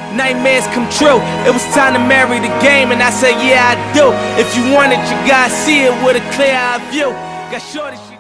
nightmares come true. It was time to marry the game, and I said, yeah, I do. If you want it, you gotta see it with a clear eye view. Got shorty, she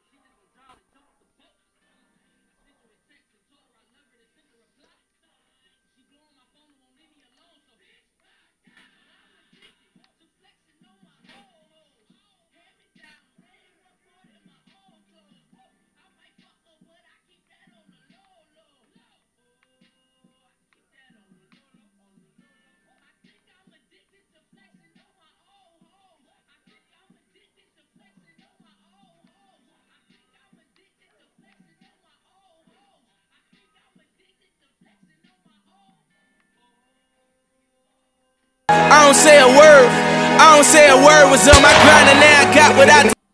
I don't say a word. I don't say a word. Was on my grind and now I got what I do.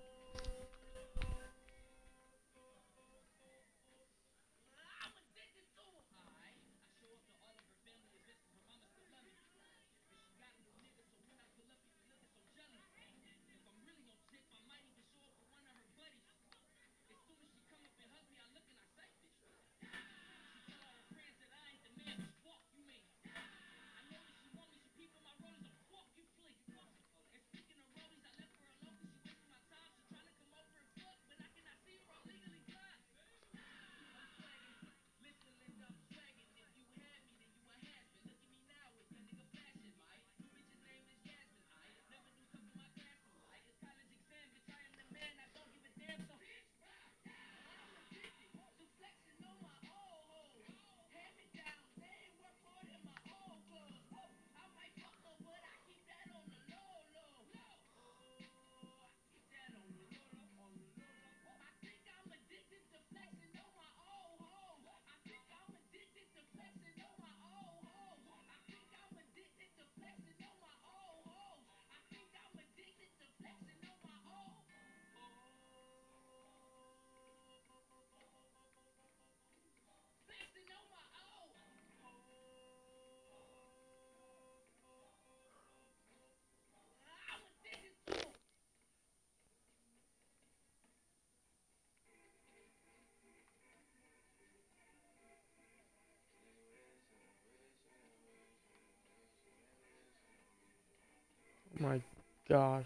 Oh my gosh.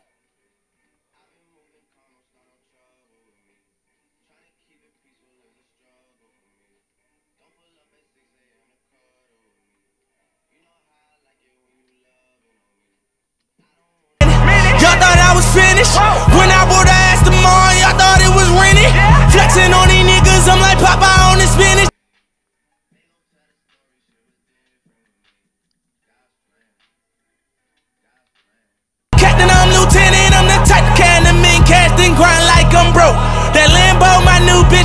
Y'all thought I was finished when I bought the ass tomorrow. Y'all thought it was rented. Flexing on these niggas, I'm like Popeye on the spinach. Captain, I'm lieutenant. I'm the type of can the men cast and grind like I'm broke. That Lambo, my new bitch.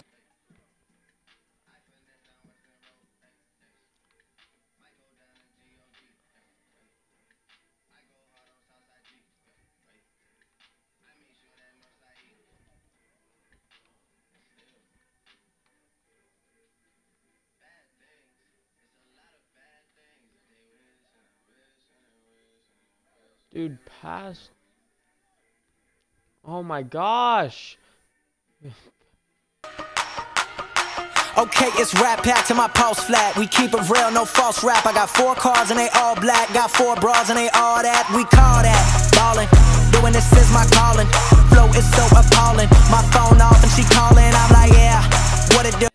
Dude, pass. Oh my gosh. Okay, it's rap pack to my pulse flat. We keep it real, no false rap. I got 4 cars and they all black. Got 4 bras and they all that. We call that ballin'. Doing this is my calling. Flow is so appalling. My phone off and she calling. I'm like, yeah, what it do?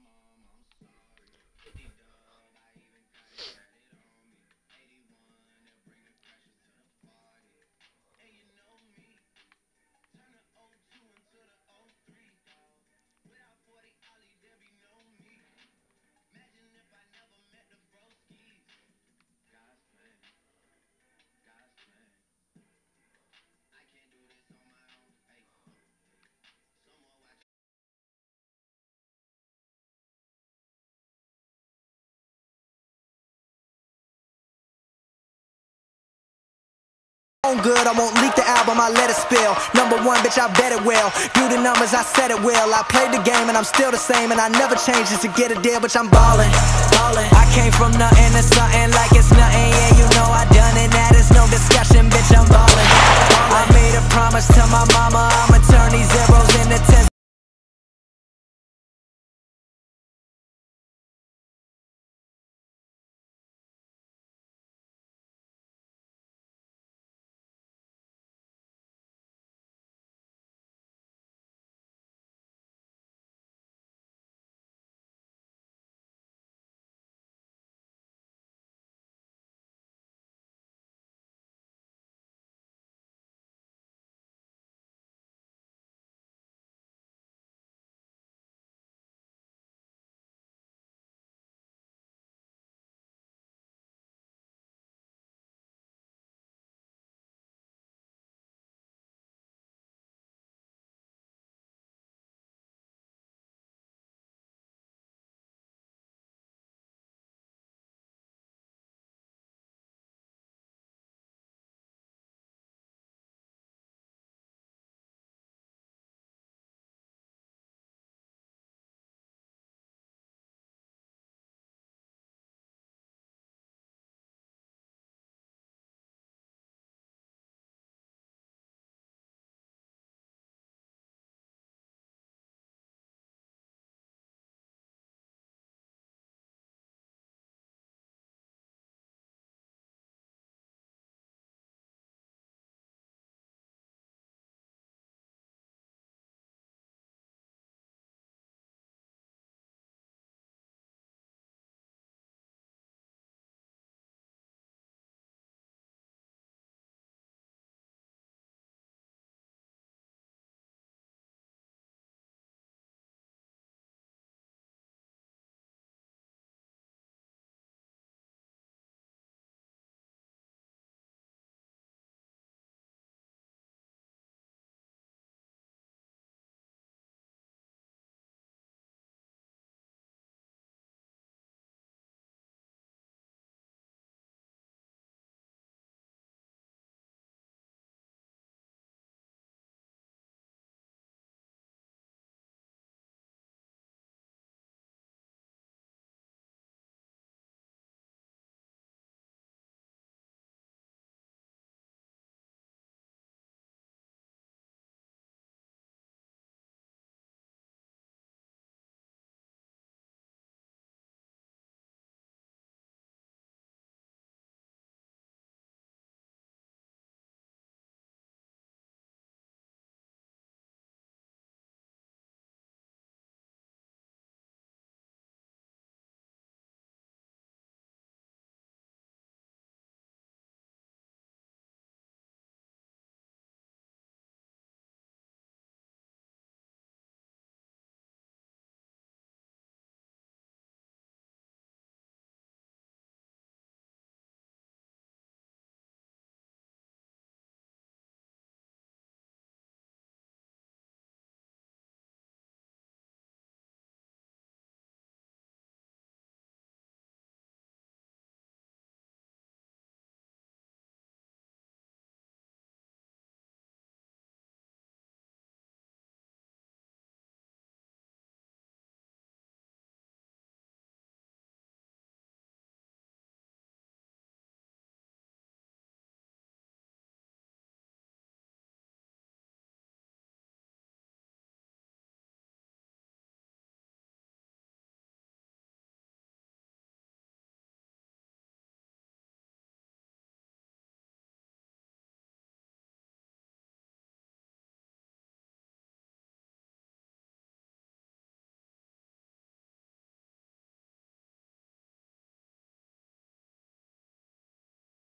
Good, I won't leak the album, I let it spill. Number 1, bitch, I bet it will. Do the numbers, I said it will. I played the game and I'm still the same, and I never change just to get a deal, bitch, I'm ballin', ballin'. I came from nothing to something like it's nothing, yeah, you know I done it, that is no discussion, bitch, I'm ballin', ballin'. I made a promise to my mama, I'ma turn these zeros into tens.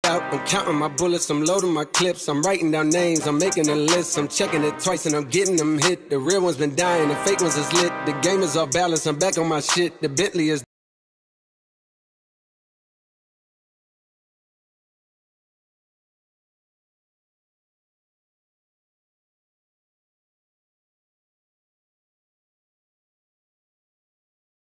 out. I'm counting my bullets, I'm loading my clips. I'm writing down names, I'm making a list. I'm checking it twice and I'm getting them hit. The real ones been dying, the fake ones is lit. The game is off balance, I'm back on my shit. The Bentley is